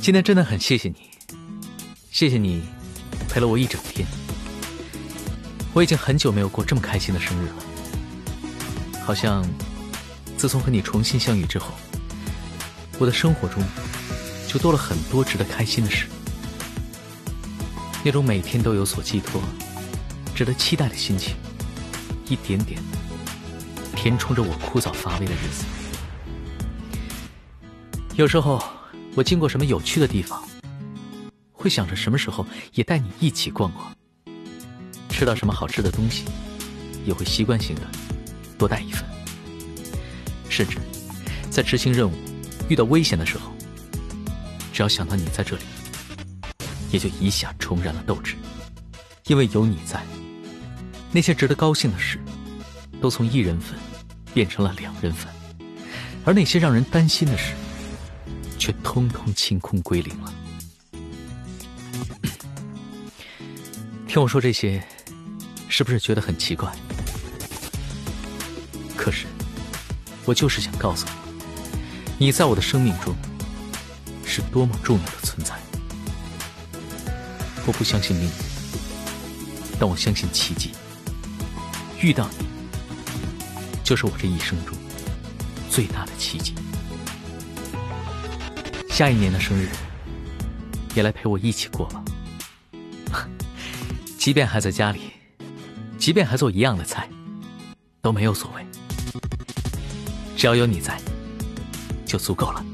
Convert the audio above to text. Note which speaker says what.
Speaker 1: 今天真的很谢谢你，谢谢你陪了我一整天。我已经很久没有过这么开心的生日了，好像自从和你重新相遇之后，我的生活中就多了很多值得开心的事。那种每天都有所寄托、值得期待的心情，一点点填充着我枯燥乏味的日子。有时候我经过什么有趣的地方，会想着什么时候也带你一起逛逛。吃到什么好吃的东西，也会习惯性的多带一份。甚至在执行任务遇到危险的时候，只要想到你在这里，也就一下重燃了斗志。因为有你在，那些值得高兴的事都从1人份变成了2人份，而那些让人担心的事却通通清空归零了。听我说这些，是不是觉得很奇怪？可是我就是想告诉你，你在我的生命中是多么重要的存在。我不相信命运，但我相信奇迹。遇到你，就是我这一生中最大的奇迹。下一年的生日，也来陪我一起过吧。即便还在家里，即便还做一样的菜，都没有所谓。只要有你在，就足够了。